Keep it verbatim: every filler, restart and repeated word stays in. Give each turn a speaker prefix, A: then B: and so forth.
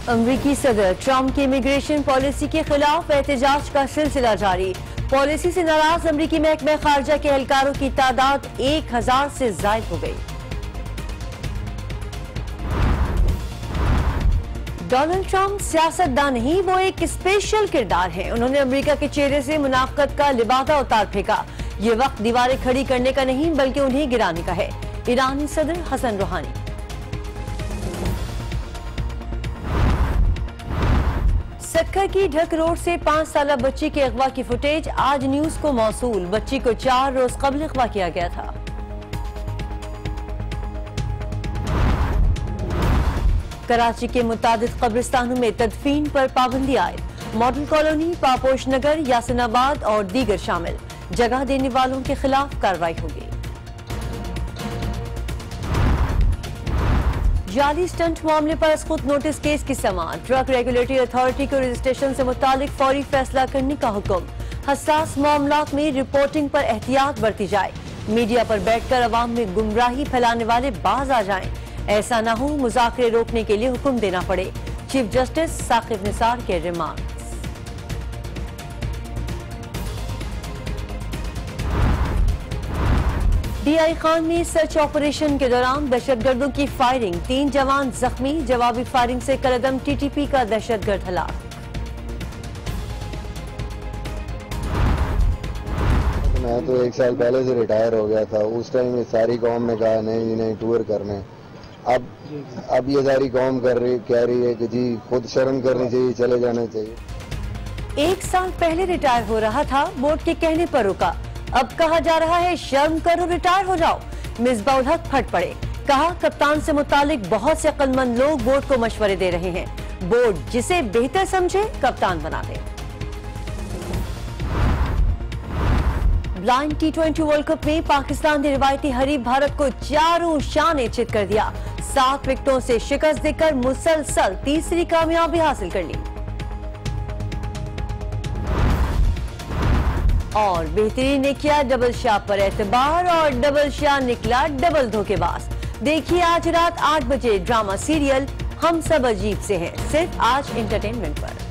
A: अमरीकी सदर ट्रंप की इमिग्रेशन पॉलिसी के खिलाफ एहतजाज का सिलसिला जारी। पॉलिसी से नाराज अमरीकी महकमा खारजा के एहलकारों की तादाद एक हजार से जायद हो गई। डोनाल्ड ट्रंप सियासतदान नहीं, वो एक स्पेशल किरदार हैं। उन्होंने अमेरिका के चेहरे से मुनाफकत का लिबादा उतार फेंका। ये वक्त दीवारें खड़ी करने का नहीं बल्कि उन्हें गिराने का है। ईरानी सदर हसन रूहानी। सक्खर की ढक रोड से पांच साल बच्ची के अगवा की फुटेज आज न्यूज को मौसूल। बच्ची को चार रोज कबल अगवा किया गया था। कराची के मुतादिद कब्रिस्तानों में तदफीन पर पाबंदी आयद। मॉडल कॉलोनी, पापोश नगर, यासिनाबाद और दीगर शामिल। जगह देने वालों के खिलाफ कार्रवाई होगी। जाली स्टंट मामले पर खुद नोटिस केस की समाअत। ट्रक रेगुलेटरी अथॉरिटी को रजिस्ट्रेशन से मुतालिक फौरी फैसला करने का हुक्म। हसास मामलात में रिपोर्टिंग पर एहतियात बरती जाए। मीडिया पर बैठकर अवाम में गुमराही फैलाने वाले बाज आ जाएं। ऐसा न हो मुज़ाकरे रोकने के लिए हुक्म देना पड़े। चीफ जस्टिस साकिब निसार के रिमार्क। डीआई खान में सर्च ऑपरेशन के दौरान दहशतगर्दों की फायरिंग, तीन जवान जख्मी। जवाबी फायरिंग से कलदम टीटीपी का दहशतगर्द हलाक।
B: मैं तो एक साल पहले से रिटायर हो गया था। उस टाइम ये सारी कौम ने कहा नहीं नहीं टूर करने। अब अब ये सारी कौम कर रही कह रही है कि जी खुद शर्म करनी चाहिए, चले जाना चाहिए।
A: एक साल पहले रिटायर हो रहा था, बोर्ड के कहने पर रुका। अब कहा जा रहा है शर्म करो रिटायर हो जाओ। मिसबाह उल हक फट पड़े। कहा कप्तान से मुतालिक बहुत से अक्लमंद लोग बोर्ड को मशवरे दे रहे हैं। बोर्ड जिसे बेहतर समझे कप्तान बना दे। Blind T twenty world cup में पाकिस्तान ने रिवायती हरीफ भारत को चारों शाने चित कर दिया। सात विकेटों से शिकस्त देकर मुसलसल तीसरी कामयाबी हासिल कर ली। और बेहतरीन ने किया डबल शाह पर एतबार और डबल शाह निकला डबल धोखेबाज। देखिए आज रात आठ बजे ड्रामा सीरियल हम सब अजीब से हैं, सिर्फ आज एंटरटेनमेंट पर।